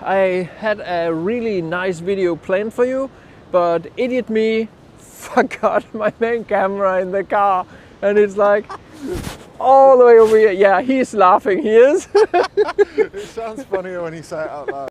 I had a really nice video planned for you, but idiot me forgot my main camera in the car, and it's like all the way over here. Yeah, he's laughing, he is. It sounds funnier when you say it out loud.